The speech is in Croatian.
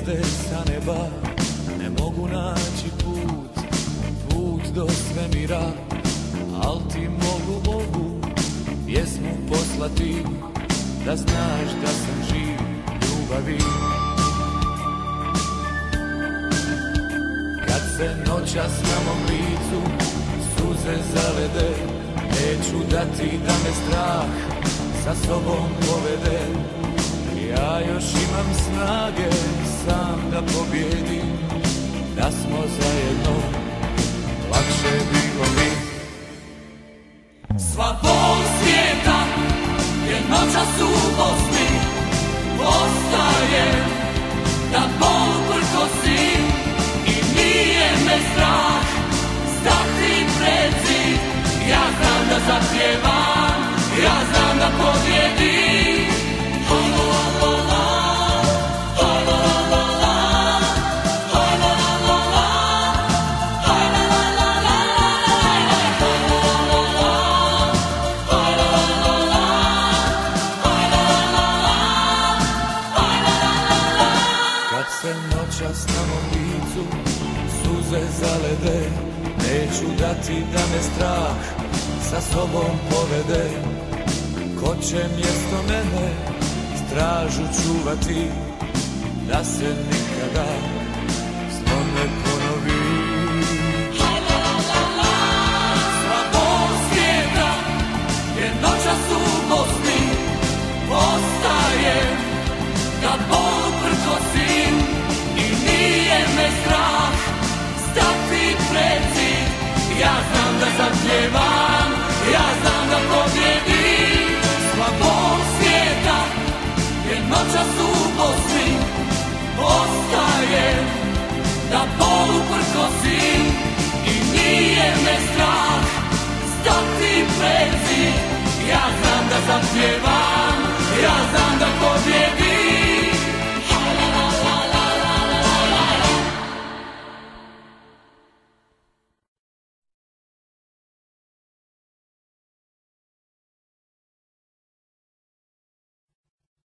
zvijezde sa neba ne mogu naći put do svemira, al ti mogu ovu pjesmu poslati, da znaš da sam živ ljubavi. Kad se noćas na mom licu suze zalede, neću dati da me strah sa sobom povede. Ja još imam snage sam da pobjedim, da smo zajedno lakše bilo mi. Sva bol svijeta je noćas u Bosni, ostaje da bol prkosi i nije me strah stati pred zid. Ja znam da zapjevam, ja znam da pobjedim. Kad se noćas na mom licu suze zalede, neću dati da me strah sa sobom povede. Ko će mjesto mene stražu čuvati, da se nikada zlo ne ponovi. Sva bol svijeta je noćas u Bosni, ostaje da bol prkosi i nije me strah stati pred zid. Ja znam da zapjevam,